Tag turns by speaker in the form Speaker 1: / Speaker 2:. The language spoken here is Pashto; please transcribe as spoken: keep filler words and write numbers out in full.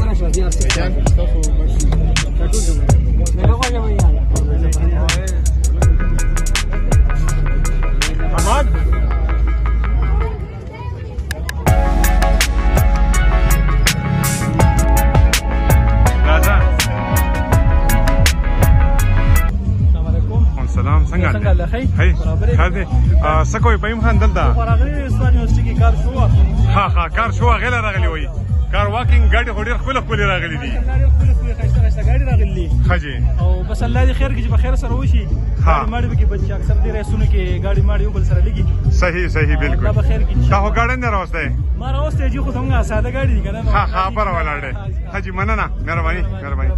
Speaker 1: روانه شوه بیا
Speaker 2: احمد سلام څنګه
Speaker 3: څنګه خیر
Speaker 2: خیر دی څه کوي پېم خان دلته
Speaker 3: راغلی اسوان یونیورسيټي کې کار شو
Speaker 2: ها ها کار شو غل راغلی وای کار واکینګ ګاډي هډیر خپل خپل راغلی دي
Speaker 3: خپل خپل خسته خسته ګاډي راغلی
Speaker 2: خجي
Speaker 3: او بس الله دې خیر کې چې بخیر سره وشي ماړي به کې بچي اکثر دې رسونه کې ګاډي ماړي یو بل سره لګي
Speaker 2: صحیح صحیح بالکل
Speaker 3: الله بخیر کې
Speaker 2: دا هو ګاډي نه راوسته
Speaker 3: ما راوسته چې خو څنګه ساده ګاډي دي کنه
Speaker 2: ها ها پر ولاړه حجي مننه مهرباني مهرباني